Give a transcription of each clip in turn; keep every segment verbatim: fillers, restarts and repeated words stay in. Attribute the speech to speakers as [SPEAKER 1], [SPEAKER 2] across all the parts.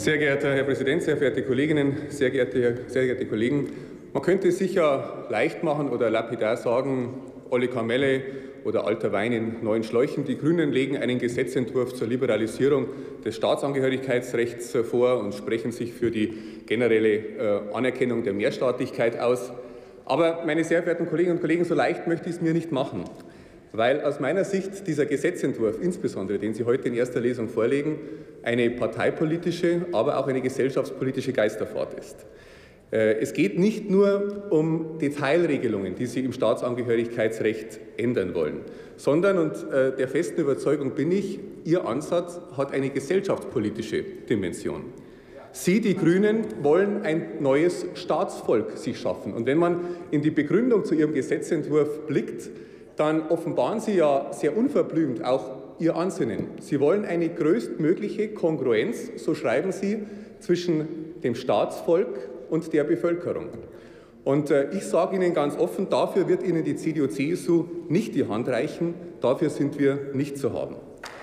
[SPEAKER 1] Sehr geehrter Herr Präsident, sehr verehrte Kolleginnen, sehr geehrte, sehr geehrte Kollegen! Man könnte es sicher leicht machen oder lapidar sagen, olle Kamelle oder alter Wein in neuen Schläuchen. Die Grünen legen einen Gesetzentwurf zur Liberalisierung des Staatsangehörigkeitsrechts vor und sprechen sich für die generelle Anerkennung der Mehrstaatlichkeit aus. Aber, meine sehr verehrten Kolleginnen und Kollegen, so leicht möchte ich es mir nicht machen, weil aus meiner Sicht dieser Gesetzentwurf, insbesondere den Sie heute in erster Lesung vorlegen, eine parteipolitische, aber auch eine gesellschaftspolitische Geisterfahrt ist. Es geht nicht nur um Detailregelungen, die Sie im Staatsangehörigkeitsrecht ändern wollen, sondern, und der festen Überzeugung bin ich, Ihr Ansatz hat eine gesellschaftspolitische Dimension. Sie, die Grünen, wollen ein neues Staatsvolk sich schaffen. Und wenn man in die Begründung zu Ihrem Gesetzentwurf blickt, dann offenbaren Sie ja sehr unverblümt auch Ihr Ansinnen. Sie wollen eine größtmögliche Kongruenz, so schreiben Sie, zwischen dem Staatsvolk und der Bevölkerung. Und äh, ich sage Ihnen ganz offen, dafür wird Ihnen die C D U C S U nicht die Hand reichen, dafür sind wir nicht zu haben.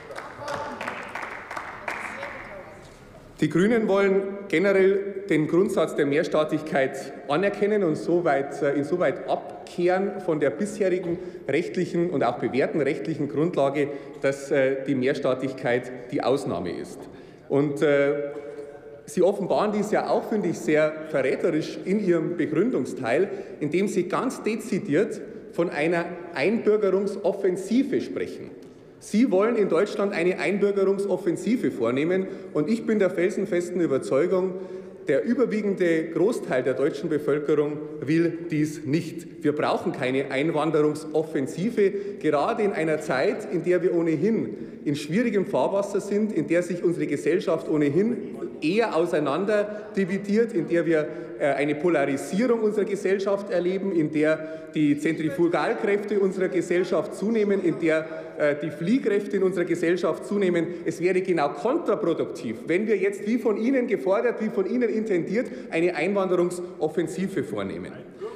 [SPEAKER 1] Die Grünen wollen generell den Grundsatz der Mehrstaatlichkeit anerkennen und soweit, insoweit abkehren von der bisherigen rechtlichen und auch bewährten rechtlichen Grundlage, dass die Mehrstaatlichkeit die Ausnahme ist. Und äh, Sie offenbaren dies ja auch, finde ich, sehr verräterisch in Ihrem Begründungsteil, indem Sie ganz dezidiert von einer Einbürgerungsoffensive sprechen. Sie wollen in Deutschland eine Einbürgerungsoffensive vornehmen, und ich bin der felsenfesten Überzeugung, der überwiegende Großteil der deutschen Bevölkerung will dies nicht. Wir brauchen keine Einwanderungsoffensive, gerade in einer Zeit, in der wir ohnehin in schwierigem Fahrwasser sind, in der sich unsere Gesellschaft ohnehin eher auseinander dividiert, in der wir eine Polarisierung unserer Gesellschaft erleben, in der die Zentrifugalkräfte unserer Gesellschaft zunehmen, in der die Fliehkräfte in unserer Gesellschaft zunehmen. Es wäre genau kontraproduktiv, wenn wir jetzt, wie von Ihnen gefordert, wie von Ihnen intendiert, eine Einwanderungsoffensive vornehmen.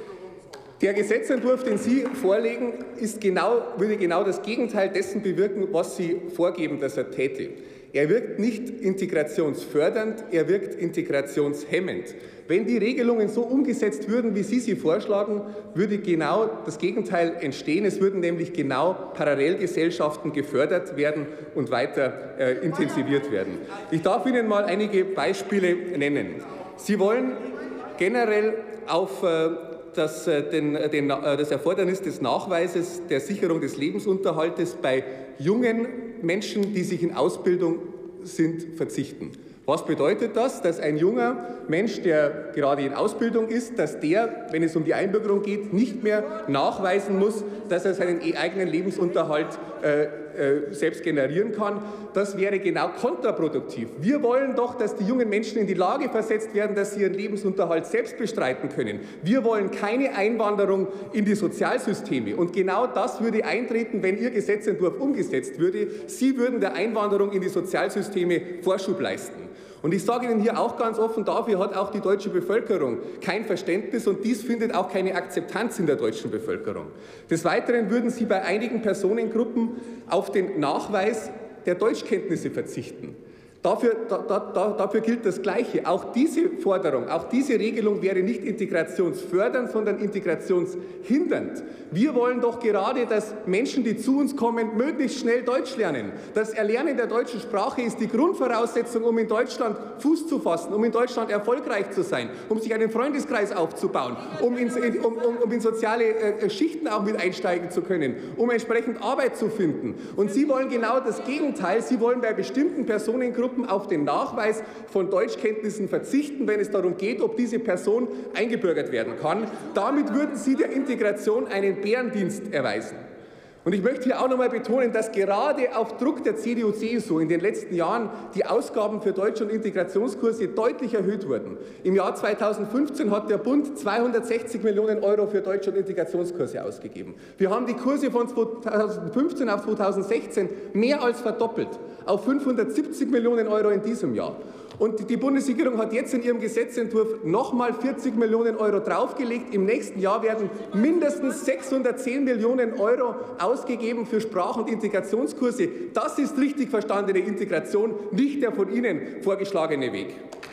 [SPEAKER 1] Der Gesetzentwurf, den Sie vorlegen, ist genau, würde genau das Gegenteil dessen bewirken, was Sie vorgeben, dass er täte. Er wirkt nicht integrationsfördernd, er wirkt integrationshemmend. Wenn die Regelungen so umgesetzt würden, wie Sie sie vorschlagen, würde genau das Gegenteil entstehen. Es würden nämlich genau Parallelgesellschaften gefördert werden und weiter äh, intensiviert werden. Ich darf Ihnen mal einige Beispiele nennen. Sie wollen generell auf äh, Das, den, den, das Erfordernis des Nachweises der Sicherung des Lebensunterhaltes bei jungen Menschen, die sich in Ausbildung sind, verzichten. Was bedeutet das? Dass ein junger Mensch, der gerade in Ausbildung ist, dass der, wenn es um die Einbürgerung geht, nicht mehr nachweisen muss, dass er seinen eigenen Lebensunterhalt äh, äh, selbst generieren kann. Das wäre genau kontraproduktiv. Wir wollen doch, dass die jungen Menschen in die Lage versetzt werden, dass sie ihren Lebensunterhalt selbst bestreiten können. Wir wollen keine Einwanderung in die Sozialsysteme. Und genau das würde eintreten, wenn Ihr Gesetzentwurf umgesetzt würde. Sie würden der Einwanderung in die Sozialsysteme Vorschub leisten. Und ich sage Ihnen hier auch ganz offen, dafür hat auch die deutsche Bevölkerung kein Verständnis, und dies findet auch keine Akzeptanz in der deutschen Bevölkerung. Des Weiteren würden Sie bei einigen Personengruppen auf den Nachweis der Deutschkenntnisse verzichten. Dafür, da, da, dafür gilt das Gleiche. Auch diese Forderung, auch diese Regelung wäre nicht integrationsfördernd, sondern integrationshindernd. Wir wollen doch gerade, dass Menschen, die zu uns kommen, möglichst schnell Deutsch lernen. Das Erlernen der deutschen Sprache ist die Grundvoraussetzung, um in Deutschland Fuß zu fassen, um in Deutschland erfolgreich zu sein, um sich einen Freundeskreis aufzubauen, um in, um, um, um in soziale äh, Schichten auch mit einsteigen zu können, um entsprechend Arbeit zu finden. Und Sie wollen genau das Gegenteil. Sie wollen bei bestimmten Personengruppen auf den Nachweis von Deutschkenntnissen verzichten, wenn es darum geht, ob diese Person eingebürgert werden kann. Damit würden Sie der Integration einen Bärendienst erweisen. Und ich möchte hier auch noch einmal betonen, dass gerade auf Druck der C D U C S U in den letzten Jahren die Ausgaben für Deutsch- und Integrationskurse deutlich erhöht wurden. Im Jahr zweitausendfünfzehn hat der Bund zweihundertsechzig Millionen Euro für Deutsch- und Integrationskurse ausgegeben. Wir haben die Kurse von zweitausendfünfzehn auf zweitausendsechzehn mehr als verdoppelt, auf fünfhundertsiebzig Millionen Euro in diesem Jahr. Und die Bundesregierung hat jetzt in ihrem Gesetzentwurf nochmal vierzig Millionen Euro draufgelegt. Im nächsten Jahr werden mindestens sechshundertzehn Millionen Euro ausgegeben für Sprach- und Integrationskurse. Das ist richtig verstandene Integration, nicht der von Ihnen vorgeschlagene Weg.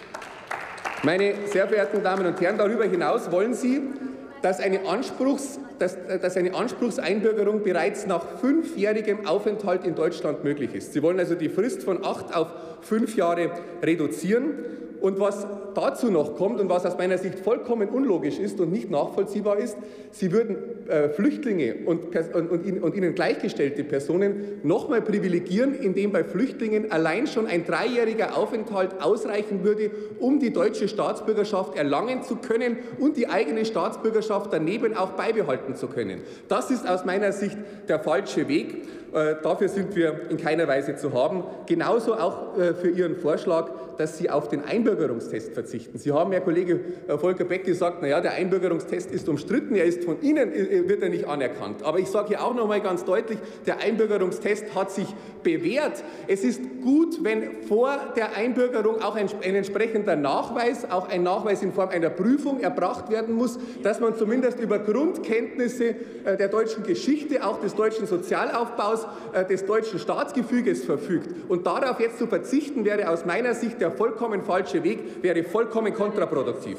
[SPEAKER 1] Meine sehr verehrten Damen und Herren, darüber hinaus wollen Sie, dass eine, Anspruchs, dass, dass eine Anspruchseinbürgerung bereits nach fünfjährigem Aufenthalt in Deutschland möglich ist. Sie wollen also die Frist von acht auf fünf Jahre reduzieren. Und was dazu noch kommt und was aus meiner Sicht vollkommen unlogisch ist und nicht nachvollziehbar ist, Sie würden äh, Flüchtlinge und, und, und, und ihnen gleichgestellte Personen noch mal privilegieren, indem bei Flüchtlingen allein schon ein dreijähriger Aufenthalt ausreichen würde, um die deutsche Staatsbürgerschaft erlangen zu können und die eigene Staatsbürgerschaft daneben auch beibehalten zu können. Das ist aus meiner Sicht der falsche Weg. Äh, dafür sind wir in keiner Weise zu haben. Genauso auch äh, für Ihren Vorschlag, dass Sie auf den Einbürgerungstest verzichten. Sie haben, Herr Kollege Volker Beck, gesagt, na ja, der Einbürgerungstest ist umstritten, er ist von Ihnen, wird er nicht anerkannt. Aber ich sage hier auch noch einmal ganz deutlich, der Einbürgerungstest hat sich bewährt. Es ist gut, wenn vor der Einbürgerung auch ein, ein entsprechender Nachweis, auch ein Nachweis in Form einer Prüfung erbracht werden muss, dass man zumindest über Grundkenntnisse äh, der deutschen Geschichte, auch des deutschen Sozialaufbaus, äh, des deutschen Staatsgefüges verfügt. Und darauf jetzt zu verzichten, wäre aus meiner Sicht der vollkommen falsche Weg, wäre vollkommen kontraproduktiv.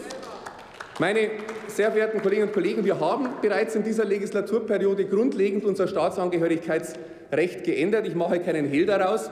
[SPEAKER 1] Meine sehr verehrten Kolleginnen und Kollegen, wir haben bereits in dieser Legislaturperiode grundlegend unser Staatsangehörigkeitsrecht geändert. Ich mache keinen Hehl daraus.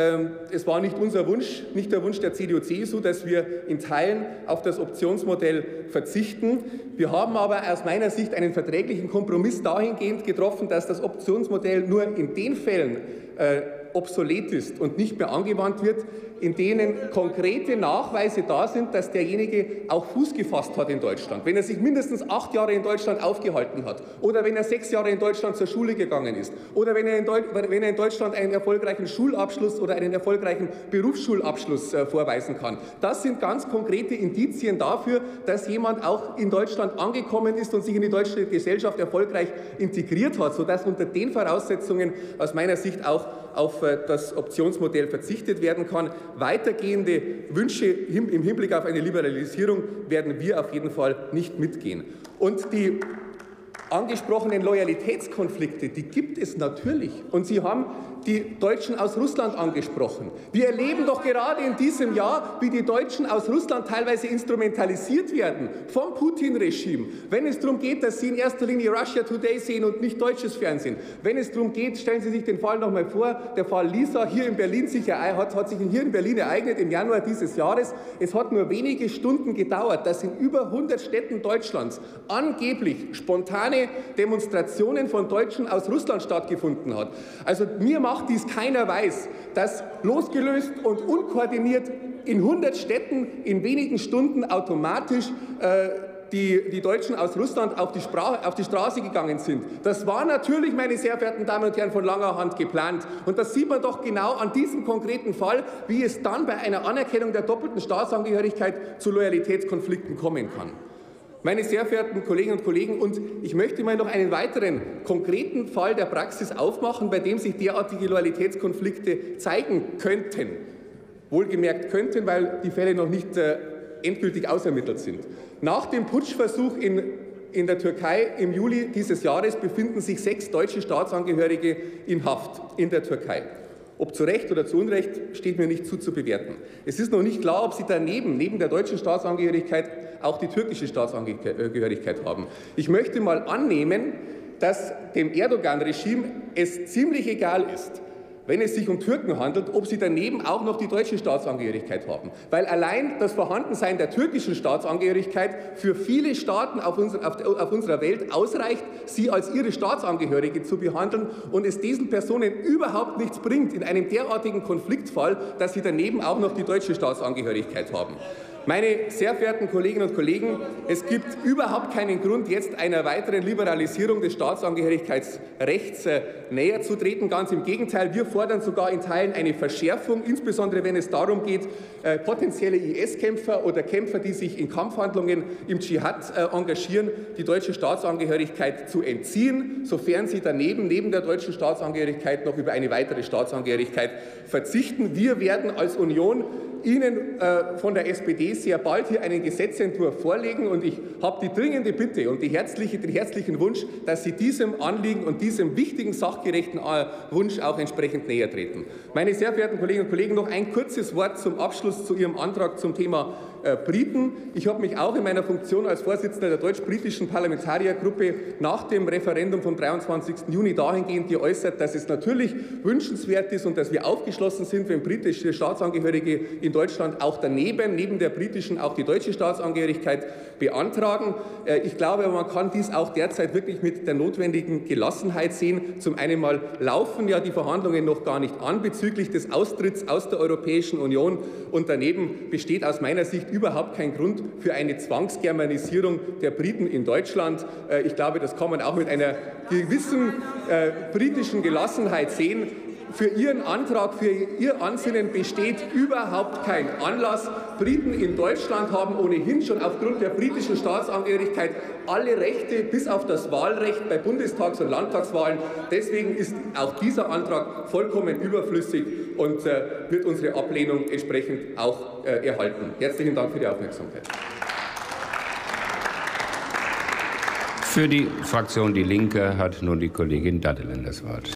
[SPEAKER 1] Es war nicht unser Wunsch, nicht der Wunsch der C D U C S U, dass wir in Teilen auf das Optionsmodell verzichten. Wir haben aber aus meiner Sicht einen verträglichen Kompromiss dahingehend getroffen, dass das Optionsmodell nur in den Fällen äh, obsolet ist und nicht mehr angewandt wird, in denen konkrete Nachweise da sind, dass derjenige auch Fuß gefasst hat in Deutschland. Wenn er sich mindestens acht Jahre in Deutschland aufgehalten hat oder wenn er sechs Jahre in Deutschland zur Schule gegangen ist oder wenn er in, Deu wenn er in Deutschland einen erfolgreichen Schulabschluss oder einen erfolgreichen Berufsschulabschluss äh, vorweisen kann. Das sind ganz konkrete Indizien dafür, dass jemand auch in Deutschland angekommen ist und sich in die deutsche Gesellschaft erfolgreich integriert hat, sodass unter den Voraussetzungen aus meiner Sicht auch auf äh, das Optionsmodell verzichtet werden kann. Weitergehende Wünsche im Hinblick auf eine Liberalisierung werden wir auf jeden Fall nicht mitgehen. Und die angesprochenen Loyalitätskonflikte, die gibt es natürlich. Und Sie haben die Deutschen aus Russland angesprochen. Wir erleben doch gerade in diesem Jahr, wie die Deutschen aus Russland teilweise instrumentalisiert werden vom Putin-Regime. Wenn es darum geht, dass Sie in erster Linie Russia Today sehen und nicht deutsches Fernsehen. Wenn es darum geht, stellen Sie sich den Fall noch mal vor, der Fall Lisa hier in Berlin sich hat, hat sich hier in Berlin ereignet im Januar dieses Jahres. Es hat nur wenige Stunden gedauert, dass in über hundert Städten Deutschlands angeblich spontane Demonstrationen von Deutschen aus Russland stattgefunden hat. Also mir macht dies keiner weiß, dass losgelöst und unkoordiniert in hundert Städten in wenigen Stunden automatisch äh, die, die Deutschen aus Russland auf die, Sprache, auf die Straße gegangen sind. Das war natürlich, meine sehr verehrten Damen und Herren, von langer Hand geplant. Und das sieht man doch genau an diesem konkreten Fall, wie es dann bei einer Anerkennung der doppelten Staatsangehörigkeit zu Loyalitätskonflikten kommen kann. Meine sehr verehrten Kolleginnen und Kollegen, und ich möchte mal noch einen weiteren konkreten Fall der Praxis aufmachen, bei dem sich derartige Loyalitätskonflikte zeigen könnten. Wohlgemerkt könnten, weil die Fälle noch nicht äh, endgültig ausermittelt sind. Nach dem Putschversuch in, in der Türkei im Juli dieses Jahres befinden sich sechs deutsche Staatsangehörige in Haft in der Türkei. Ob zu Recht oder zu Unrecht, steht mir nicht zu, zu bewerten. Es ist noch nicht klar, ob sie daneben, neben der deutschen Staatsangehörigkeit, auch die türkische Staatsangehörigkeit haben. Ich möchte mal annehmen, dass dem Erdogan-Regime es ziemlich egal ist, wenn es sich um Türken handelt, ob sie daneben auch noch die deutsche Staatsangehörigkeit haben. Weil allein das Vorhandensein der türkischen Staatsangehörigkeit für viele Staaten auf, unser, auf, auf unserer Welt ausreicht, sie als ihre Staatsangehörige zu behandeln und es diesen Personen überhaupt nichts bringt, in einem derartigen Konfliktfall, dass sie daneben auch noch die deutsche Staatsangehörigkeit haben. Meine sehr verehrten Kolleginnen und Kollegen, es gibt überhaupt keinen Grund, jetzt einer weiteren Liberalisierung des Staatsangehörigkeitsrechts näher zu treten. Ganz im Gegenteil, wir fordern sogar in Teilen eine Verschärfung, insbesondere wenn es darum geht, potenzielle I S-Kämpfer oder Kämpfer, die sich in Kampfhandlungen im Dschihad engagieren, die deutsche Staatsangehörigkeit zu entziehen, sofern sie daneben, neben der deutschen Staatsangehörigkeit, noch über eine weitere Staatsangehörigkeit verzichten. Wir werden als Union Ihnen äh, von der S P D sehr bald hier einen Gesetzentwurf vorlegen und ich habe die dringende Bitte und die herzliche, den herzlichen Wunsch, dass Sie diesem Anliegen und diesem wichtigen sachgerechten äh, Wunsch auch entsprechend näher treten. Meine sehr verehrten Kolleginnen und Kollegen, noch ein kurzes Wort zum Abschluss zu Ihrem Antrag zum Thema äh, Briten. Ich habe mich auch in meiner Funktion als Vorsitzender der deutsch-britischen Parlamentariergruppe nach dem Referendum vom dreiundzwanzigsten Juni dahingehend geäußert, dass es natürlich wünschenswert ist und dass wir aufgeschlossen sind, wenn britische Staatsangehörige in Deutschland auch daneben, neben der britischen, auch die deutsche Staatsangehörigkeit beantragen. Äh, ich glaube, man kann dies auch derzeit wirklich mit der notwendigen Gelassenheit sehen. Zum einen mal laufen ja die Verhandlungen noch gar nicht an bezüglich des Austritts aus der Europäischen Union und daneben besteht aus meiner Sicht überhaupt kein Grund für eine Zwangsgermanisierung der Briten in Deutschland. Äh, ich glaube, das kann man auch mit einer gewissen äh, britischen Gelassenheit sehen. Für Ihren Antrag, für Ihr Ansinnen besteht überhaupt kein Anlass. Briten in Deutschland haben ohnehin schon aufgrund der britischen Staatsangehörigkeit alle Rechte, bis auf das Wahlrecht bei Bundestags- und Landtagswahlen. Deswegen ist auch dieser Antrag vollkommen überflüssig und äh, wird unsere Ablehnung entsprechend auch äh, erhalten. Herzlichen Dank für die Aufmerksamkeit.
[SPEAKER 2] Für die Fraktion Die Linke hat nun die Kollegin Dattelen das Wort.